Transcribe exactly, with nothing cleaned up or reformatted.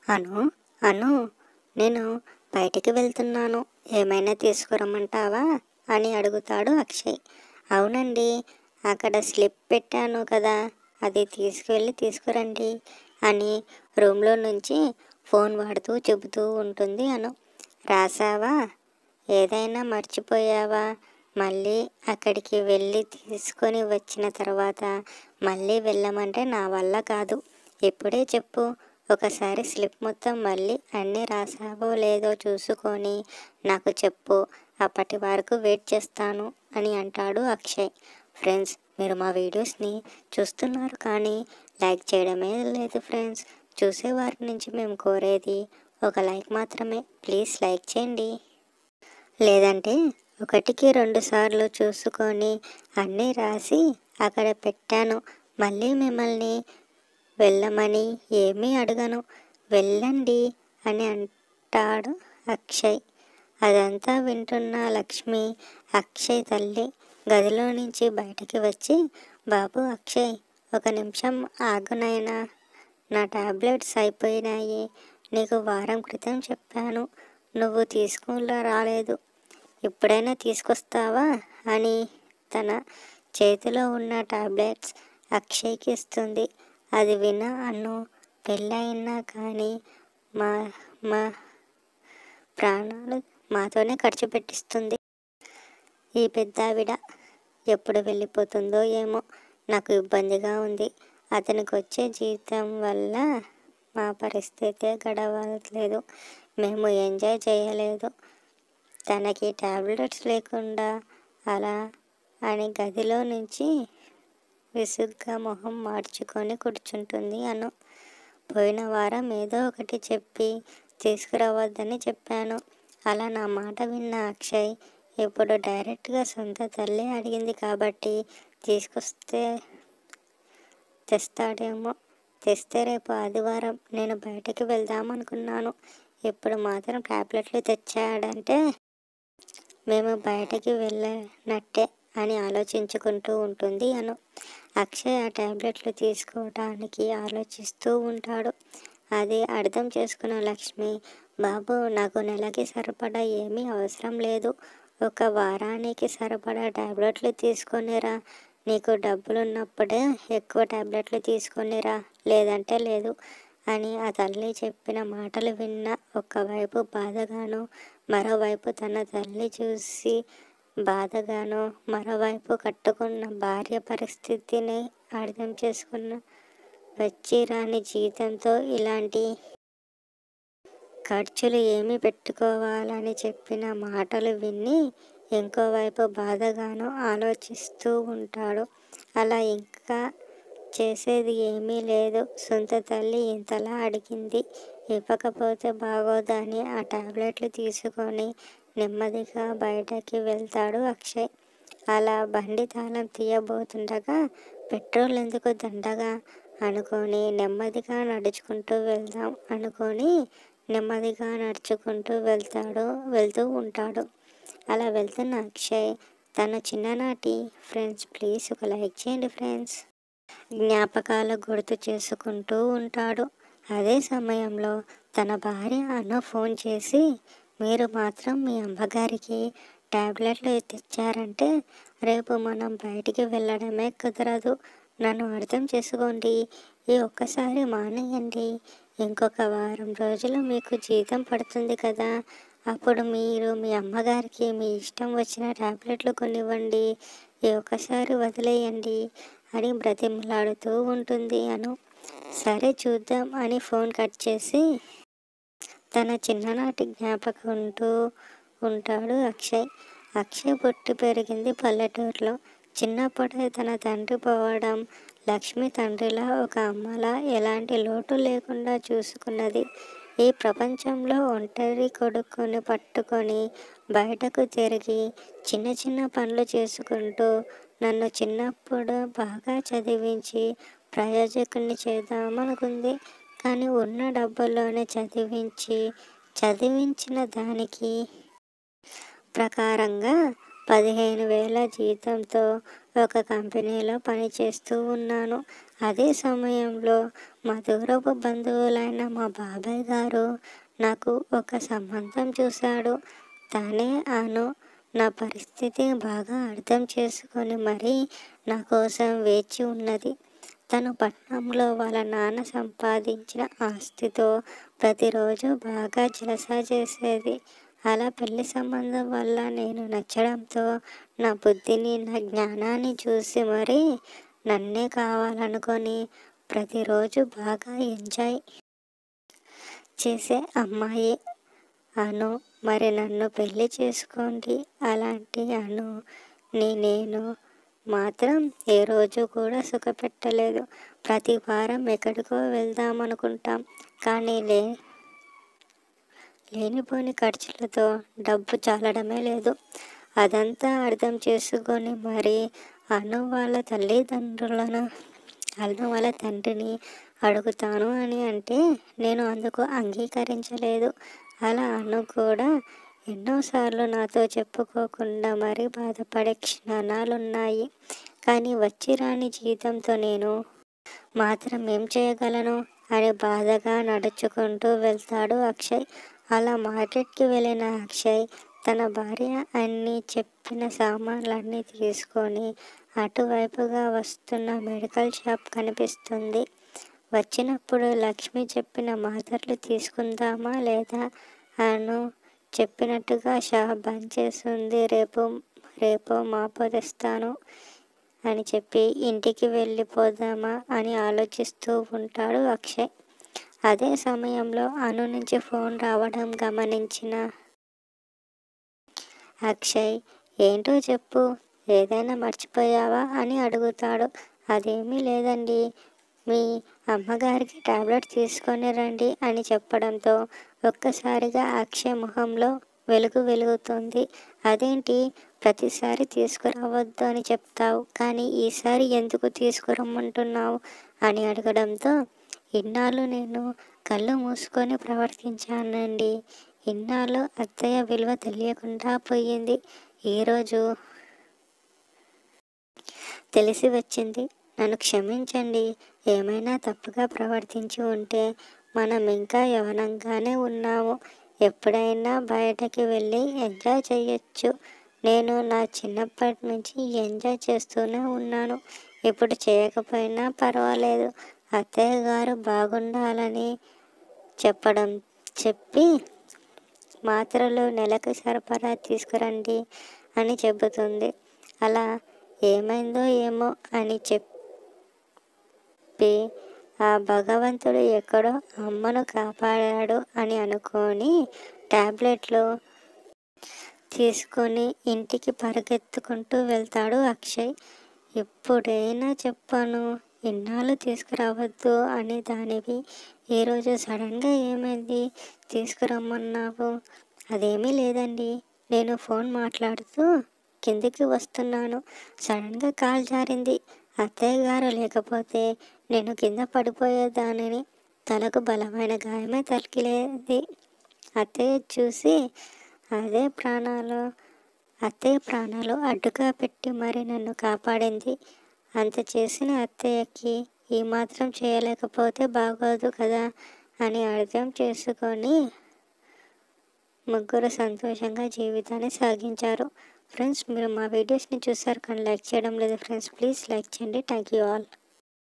అను అను నేను బయటికి వెళ్తున్నాను, ఏమైనా తీసుకురమ్మంటావా అని అడుగుతాడు అక్షయ్. అవునండి, అక్కడ స్లిప్ పెట్టాను కదా, అది తీసుకువెళ్ళి తీసుకురండి అని రూమ్లో నుంచి ఫోన్ వాడుతూ చెబుతూ ఉంటుంది అను. రాసావా? ఏదైనా మర్చిపోయావా? మళ్ళీ అక్కడికి వెళ్ళి తీసుకొని వచ్చిన తర్వాత మళ్ళీ వెళ్ళమంటే నా వల్ల కాదు. ఇప్పుడే చెప్పు, ఒకసారి స్లిప్ మొత్తం మళ్ళీ అన్నీ రాసావో లేదో చూసుకొని నాకు చెప్పు, అప్పటి వరకు వెయిట్ చేస్తాను అని అంటాడు అక్షయ్. ఫ్రెండ్స్, మీరు మా వీడియోస్ని చూస్తున్నారు కానీ లైక్ చేయడమే లేదు ఫ్రెండ్స్. చూసేవారి నుంచి మేము కోరేది ఒక లైక్ మాత్రమే. ప్లీజ్ లైక్ చేయండి. లేదంటే ఒకటికి రెండు సార్లు చూసుకొని అన్నీ రాసి అక్కడ పెట్టాను, మళ్ళీ మిమ్మల్ని వెళ్ళమని ఏమీ అడగను, వెళ్ళండి అని అంటాడు అక్షయ్. అదంతా వింటున్న లక్ష్మి, అక్షయ్ తల్లి గదిలో నుంచి బయటకి వచ్చి, బాబు అక్షయ్, ఒక నిమిషం ఆగునైనా, నా టాబ్లెట్స్ అయిపోయినాయి. నీకు వారం క్రితం చెప్పాను, నువ్వు తీసుకుని రాలేదు, ఇప్పుడైనా తీసుకొస్తావా అని తన చేతిలో ఉన్న టాబ్లెట్స్ అక్షయ్కి ఇస్తుంది. అది విన్న అన్ను, పెళ్ళయినా కానీ మా మా ప్రాణాలు మాతోనే ఖర్చు పెట్టిస్తుంది. ఈ పెద్దావిడ ఎప్పుడు వెళ్ళిపోతుందో ఏమో, నాకు ఇబ్బందిగా ఉంది. అతనికి వచ్చే జీతం వల్ల మా పరిస్థితే గడవట్లేదు, మేము ఎంజాయ్ చేయలేదు. తనకి టాబ్లెట్స్ లేకుండా అలా అని గదిలో నుంచి విసుగ్గా మొహం మార్చుకొని కూర్చుంటుంది అను. పోయిన వారం ఏదో ఒకటి చెప్పి తీసుకురావద్దని చెప్పాను. అలా నా మాట విన్న అక్షయ్ ఇప్పుడు డైరెక్ట్గా సొంత తల్లి అడిగింది కాబట్టి తీసుకొస్తే తెస్తాడేమో. తెస్తే రేపు ఆదివారం నేను బయటకు వెళ్దామనుకున్నాను, ఇప్పుడు మాత్రం టాబ్లెట్లు తెచ్చాడంటే మేము బయటకి వెళ్ళనట్టే అని ఆలోచించుకుంటూ ఉంటుంది అను. అక్షయ్ ఆ టాబ్లెట్లు తీసుకోవడానికి ఆలోచిస్తూ ఉంటాడు. అది అర్థం చేసుకున్న లక్ష్మి, బాబు నాకు నెలకి సరిపడా ఏమీ అవసరం లేదు, ఒక వారానికి సరిపడా టాబ్లెట్లు తీసుకొనిరా, నీకు డబ్బులున్నప్పుడే ఎక్కువ టాబ్లెట్లు తీసుకొనిరా, లేదంటే లేదు అని ఆ తల్లి చెప్పిన మాటలు విన్న ఒకవైపు బాధగాను, మరోవైపు తన తల్లి చూసి బాధగాను, మరోవైపు కట్టుకున్న భార్య పరిస్థితిని అర్థం చేసుకున్న వచ్చి రాని జీతంతో ఇలాంటి ఖర్చులు ఏమి పెట్టుకోవాలని చెప్పిన మాటలు విని ఇంకోవైపు బాధగాను ఆలోచిస్తూ ఉంటాడు. అలా ఇంకా చేసేది ఏమీ లేదు. సొంత తల్లి ఇంతలా అడిగింది, ఇవ్వకపోతే బాగోదని ఆ టాబ్లెట్లు తీసుకొని నెమ్మదిగా బయటకి వెళ్తాడు అక్షయ్. అలా బండి తాళం తీయబోతుండగా పెట్రోల్ ఎందుకు దండగా అనుకొని నెమ్మదిగా నడుచుకుంటూ వెళ్దాం అనుకొని నెమ్మదిగా నడుచుకుంటూ వెళ్తాడు వెళ్తూ ఉంటాడు. అలా వెళ్తున్న అక్షయ్ తన చిన్ననాటి ఫ్రెండ్స్, ప్లీజ్ ఒక లైక్ చేయండి ఫ్రెండ్స్, జ్ఞాపకాలు గుర్తు చేసుకుంటూ ఉంటాడు. అదే సమయంలో తన భార్య అను ఫోన్ చేసి, మీరు మాత్రం మీ అమ్మగారికి టాబ్లెట్లు తెచ్చారంటే రేపు మనం బయటికి వెళ్ళడమే కుదరదు, నన్ను అర్థం చేసుకోండి, ఈ ఒక్కసారి మానేయండి, ఇంకొక వారం రోజులు మీకు జీతం పడుతుంది కదా, అప్పుడు మీరు మీ అమ్మగారికి మీ ఇష్టం వచ్చిన టాబ్లెట్లు కొనివ్వండి, ఈ ఒక్కసారి వదిలేయండి అని బ్రతిమలాడుతూ ఉంటుంది అను. సరే చూద్దాం అని ఫోన్ కట్ చేసి తన చిన్ననాటి జ్ఞాపకంటూ ఉంటాడు అక్షయ్. అక్షయ్ పుట్టి పెరిగింది పల్లెటూరులో. చిన్నప్పుడే తన తండ్రి పోవడం లక్ష్మి తండ్రిలా ఒక అమ్మలా ఎలాంటి లోటు లేకుండా చూసుకున్నది. ఈ ప్రపంచంలో ఒంటరి కొడుకుని పట్టుకొని బయటకు తిరిగి చిన్న చిన్న పనులు చేసుకుంటూ నన్ను చిన్నప్పుడు బాగా చదివించి ప్రయోజకుని చేద్దామనుకుంది. కానీ ఉన్న డబ్బుల్లోనే చదివించి చదివించిన దానికి ప్రకారంగా పదిహేను వేల జీతంతో ఒక కంపెనీలో పనిచేస్తూ ఉన్నాను. అదే సమయంలో మా దూరపు బంధువులైన మా బాబాయ్ గారు నాకు ఒక సంబంధం చూశాడు. తనే అను. నా పరిస్థితి బాగా అర్థం చేసుకొని మరీ నా కోసం వేచి ఉన్నది. తను పట్నంలో వాళ్ళ నాన్న సంపాదించిన ఆస్తితో ప్రతిరోజు బాగా జలసా చేసేది. అలా పెళ్లి సంబంధం వల్ల నేను నచ్చడంతో నా బుద్ధిని నా జ్ఞానాన్ని చూసి మరీ నన్నే కావాలనుకొని ప్రతిరోజు బాగా ఎంజాయ్ చేసే అమ్మాయి అను. మరి నన్ను పెళ్లి చేసుకోండి. అలాంటి అను ని నేను మాత్రం ఏ రోజు కూడా సుఖపెట్టలేదు. ప్రతి వారం ఎక్కడికో వెళ్దామనుకుంటాం. కానీ లే లేనిపోని ఖర్చులతో డబ్బు చాలడమే లేదు. అదంతా అర్థం చేసుకొని మరి అను వాళ్ళ తల్లిదండ్రులను అను వాళ్ళ తండ్రిని అడుగుతాను అని అంటే నేను అందుకు అంగీకరించలేదు. అలా అను కూడా ఎన్నోసార్లు నాతో చెప్పుకోకుండా మరీ బాధపడే క్షణాలున్నాయి. కానీ వచ్చి రాని జీతంతో నేను మాత్రం ఏం చేయగలను అని బాధగా నడుచుకుంటూ వెళ్తాడు అక్షయ్. అలా మార్కెట్కి వెళ్ళిన అక్షయ్ తన భార్య అన్నీ చెప్పిన సామాన్లన్నీ తీసుకొని అటువైపుగా వస్తున్న మెడికల్ షాప్ కనిపిస్తుంది. వచ్చినప్పుడు లక్ష్మి చెప్పిన మాత్రలు తీసుకుందామా లేదా అను చెప్పినట్టుగా షాప్ బంద్ చేస్తుంది. రేపు రేపో మాపో తెస్తాను అని చెప్పి ఇంటికి వెళ్ళిపోదామా అని ఆలోచిస్తూ ఉంటాడు అక్షయ్. అదే సమయంలో అను నుంచి ఫోన్ రావడం గమనించిన అక్షయ్ ఏంటో చెప్పు, ఏదైనా మర్చిపోయావా అని అడుగుతాడు. అదేమీ లేదండి, మీ అమ్మగారికి టాబ్లెట్ తీసుకొని రండి అని చెప్పడంతో ఒక్కసారిగా అక్షయ్ ముఖంలో వెలుగు వెలుగుతుంది. అదేంటి, ప్రతిసారి తీసుకురావద్దు అని చెప్తావు కానీ ఈసారి ఎందుకు తీసుకురమ్మంటున్నావు అని అడగడంతో ఇన్నాళ్ళు నేను కళ్ళు మూసుకొని ప్రవర్తించానండి. ఇన్నాళ్ళు అత్తయ్య విలువ తెలియకుండా పోయింది. ఈరోజు తెలిసి వచ్చింది. నన్ను క్షమించండి. ఏమైనా తప్పుగా ప్రవర్తించి ఉంటే మనం ఇంకా యవ్వనంగానే ఉన్నాము. ఎప్పుడైనా బయటకి వెళ్ళి ఎంజాయ్ చేయొచ్చు. నేను నా చిన్నప్పటి నుంచి ఎంజాయ్ చేస్తూనే ఉన్నాను. ఇప్పుడు చేయకపోయినా పర్వాలేదు. అత్తయ్య గారు బాగుండాలని చెప్పడం చెప్పి మాత్రలు నెలకు సరిపడా తీసుకురండి అని చెబుతుంది. అలా ఏమైందో ఏమో అని చెప్పి ఆ భగవంతుడు ఎక్కడో అమ్మను కాపాడాడు అని అనుకొని టాబ్లెట్లు తీసుకొని ఇంటికి పరిగెత్తుకుంటూ వెళ్తాడు అక్షయ్. ఎప్పుడైనా చెప్పాను ఇన్నాళ్ళు తీసుకురావద్దు అని దానివి, ఈరోజు సడన్గా ఏమైంది తీసుకురమ్మన్నావు? అదేమీ లేదండి, నేను ఫోన్ మాట్లాడుతూ కిందికి వస్తున్నాను. సడన్గా కాల్ జారింది. అత్తయ్య గారు లేకపోతే నేను కింద పడిపోయేదానిని. తలకు బలమైన గాయమే తగిలేది. అత్తయ్య చూసి అదే ప్రాణాలు అత్తయ్య ప్రాణాలు అడ్డుగా పెట్టి మరి నన్ను కాపాడింది. అంత చేసిన అత్తయ్యకి ఈ మాత్రం చేయలేకపోతే బాగోదు కదా అని అర్థం చేసుకొని ముగ్గురు సంతోషంగా జీవితాన్ని సాగించారు. ఫ్రెండ్స్, మీరు మా వీడియోస్ని చూసారు కానీ లైక్ చేయడం లేదు ఫ్రెండ్స్. ప్లీజ్ లైక్ చేయండి. Thank you all.